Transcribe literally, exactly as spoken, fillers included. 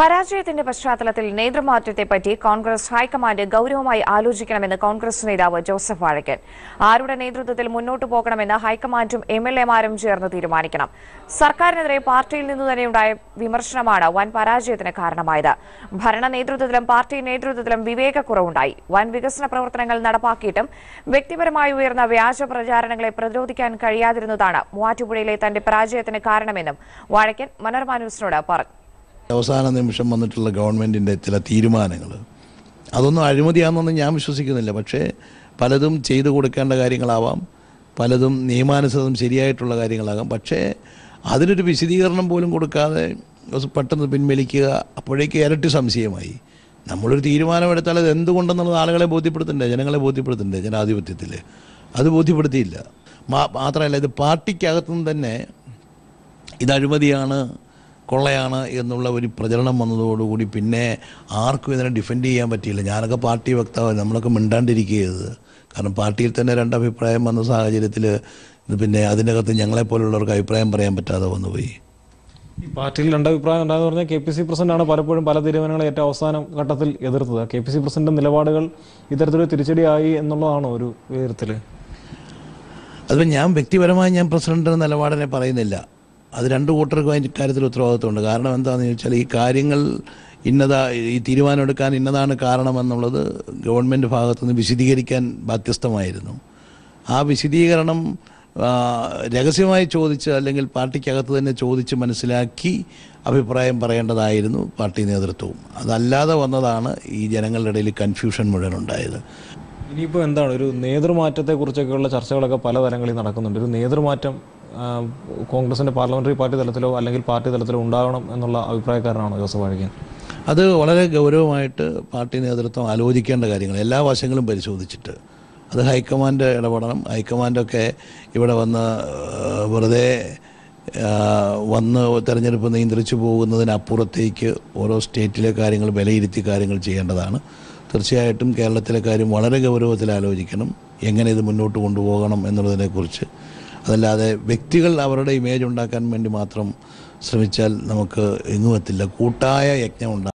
പരാജയത്തിന്റെ പശ്ചാത്തലത്തിൽ നേതൃമാറ്റത്തെപ്പറ്റി കോൺഗ്രസ് ഹൈക്കമാൻഡ് ഗൌരവമായി ആലോചിക്കണമെന്ന് കോൺഗ്രസ് നേതാവ് ജോസഫ് വാഴക്കൻ. ആരുടെ നേതൃത്വത്തിൽ മുന്നോട്ടു പോകണമെന്ന് ഹൈക്കമാൻഡും എം എൽ എമാരും ചേർന്ന് തീരുമാനിക്കണം. സർക്കാരിനെതിരെ പാർട്ടിയിൽ നിന്നു തന്നെയുണ്ടായ വിമർശനമാണ് വൻ പരാജയത്തിന് കാരണമായത്. ഭരണ നേതൃത്വത്തിലും പാർട്ടി നേതൃത്വത്തിലും വിവേകക്കുറവുണ്ടായി. വൻ വികസന പ്രവർത്തനങ്ങൾ നടപ്പാക്കിയിട്ടും വ്യക്തിപരമായി ഉയർന്ന വ്യാജ പ്രചാരണങ്ങളെ പ്രതിരോധിക്കാൻ കഴിയാതിരുന്നതാണ് മൂവാറ്റുപുഴയിലെ തന്റെ പരാജയത്തിന് കാരണമെന്നും വാഴക്കൻ മനോരമ ന്യൂസിനോട് പറഞ്ഞു. അവസാന നിമിഷം വന്നിട്ടുള്ള ഗവൺമെൻറ്റിൻ്റെ ചില തീരുമാനങ്ങൾ അതൊന്നും അഴിമതിയാണെന്നൊന്നും ഞാൻ വിശ്വസിക്കുന്നില്ല. പക്ഷേ പലതും ചെയ്തു കൊടുക്കേണ്ട കാര്യങ്ങളാവാം, പലതും നിയമാനുസൃതം ശരിയായിട്ടുള്ള കാര്യങ്ങളാകാം. പക്ഷേ അതിനൊരു വിശദീകരണം പോലും കൊടുക്കാതെ പെട്ടെന്ന് പിൻവലിക്കുക, അപ്പോഴേക്ക് ഇരട്ടി സംശയമായി. നമ്മളൊരു തീരുമാനമെടുത്താൽ അത് എന്തുകൊണ്ടെന്നുള്ളത് ആളുകളെ ബോധ്യപ്പെടുത്തണ്ടേ, ജനങ്ങളെ ബോധ്യപ്പെടുത്തണ്ടേ? ജനാധിപത്യത്തിൽ അത് ബോധ്യപ്പെടുത്തിയില്ല. മാത്രമല്ല, ഇത് പാർട്ടിക്കകത്തുനിന്ന് തന്നെ ഇത് അഴിമതിയാണ്, കൊള്ളയാണ് എന്നുള്ള ഒരു പ്രചരണം വന്നതോടുകൂടി പിന്നെ ആർക്കും ഇതിനെ ഡിഫെൻഡ് ചെയ്യാൻ പറ്റിയില്ല. ഞാനൊക്കെ പാർട്ടി വക്താവ്, നമ്മളൊക്കെ മിണ്ടാണ്ടിരിക്കുകയത്. കാരണം പാർട്ടിയിൽ തന്നെ രണ്ടഭിപ്രായം വന്ന സാഹചര്യത്തിൽ പിന്നെ അതിനകത്ത് ഞങ്ങളെപ്പോലുള്ളവർക്ക് അഭിപ്രായം പറയാൻ പറ്റാതെ വന്നുപോയി. ഈ പാർട്ടിയിൽ രണ്ടഭിപ്രായം ഉണ്ടായെന്ന് പറഞ്ഞാൽ കെ പി സി പ്രസിഡന്റാണ് പലപ്പോഴും പല തീരുമാനങ്ങളെ ഏറ്റവും അവസാന ഘട്ടത്തിൽ എതിർത്തത്. കെ പി സി പ്രസിഡന്റ് നിലപാടുകൾ ഇത്തരത്തിലൊരു തിരിച്ചടിയായി എന്നുള്ളതാണോ ഒരു വിലയിരുത്തൽ? അതിപ്പോൾ ഞാൻ വ്യക്തിപരമായി ഞാൻ പ്രസിഡന്റിൻ്റെ നിലപാടിനെ പറയുന്നില്ല. അത് രണ്ട് കൂട്ടർക്കും അതിൻ്റെ കാര്യത്തിൽ ഉത്തരവാദിത്വമുണ്ട്. കാരണം എന്താണെന്ന് ചോദിച്ചാൽ ഈ കാര്യങ്ങൾ ഇന്നതാ ഈ തീരുമാനമെടുക്കാൻ ഇന്നതാണ് കാരണമെന്നുള്ളത് ഗവൺമെൻറ് ഭാഗത്തുനിന്ന് വിശദീകരിക്കാൻ ബാധ്യസ്ഥമായിരുന്നു. ആ വിശദീകരണം രഹസ്യമായി ചോദിച്ച് അല്ലെങ്കിൽ പാർട്ടിക്കകത്ത് തന്നെ ചോദിച്ച് മനസ്സിലാക്കി അഭിപ്രായം പറയേണ്ടതായിരുന്നു പാർട്ടി നേതൃത്വവും. അതല്ലാതെ വന്നതാണ് ഈ ജനങ്ങളുടെ ഇടയിൽ കൺഫ്യൂഷൻ മുഴുവൻ ഉണ്ടായത്. ഇനിയിപ്പോൾ എന്താണ് ഒരു നേതൃമാറ്റത്തെക്കുറിച്ചൊക്കെയുള്ള ചർച്ചകളൊക്കെ പല തലങ്ങളിൽ നടക്കുന്നുണ്ട്. ഒരു നേതൃമാറ്റം കോൺഗ്രസിൻ്റെ പാർലമെൻ്ററി പാർട്ടി തലത്തിലോ അല്ലെങ്കിൽ പാർട്ടി തലത്തിലോ ഉണ്ടാകണം എന്നുള്ള അഭിപ്രായക്കാരനാണോ ജോസഫ് വാഴക്കൻ? അത് വളരെ ഗൗരവമായിട്ട് പാർട്ടി നേതൃത്വം ആലോചിക്കേണ്ട കാര്യങ്ങൾ, എല്ലാ വശങ്ങളും പരിശോധിച്ചിട്ട് അത് ഹൈക്കമാൻഡ് ഇടപെടണം. ഹൈക്കമാൻഡൊക്കെ ഇവിടെ വന്ന് വെറുതെ വന്ന് തെരഞ്ഞെടുപ്പ് നിയന്ത്രിച്ചു പോകുന്നതിനപ്പുറത്തേക്ക് ഓരോ സ്റ്റേറ്റിലെ കാര്യങ്ങൾ വിലയിരുത്തി കാര്യങ്ങൾ ചെയ്യേണ്ടതാണ്. തീർച്ചയായിട്ടും കേരളത്തിലെ കാര്യം വളരെ ഗൗരവത്തിൽ ആലോചിക്കണം, എങ്ങനെ ഇത് മുന്നോട്ട് കൊണ്ടുപോകണം എന്നുള്ളതിനെക്കുറിച്ച്. അതല്ലാതെ വ്യക്തികൾ അവരുടെ ഇമേജ് ഉണ്ടാക്കാൻ വേണ്ടി മാത്രം ശ്രമിച്ചാൽ നമുക്ക് എങ്ങും എത്തില്ല. കൂട്ടായ യജ്ഞം ഉണ്ടാകും.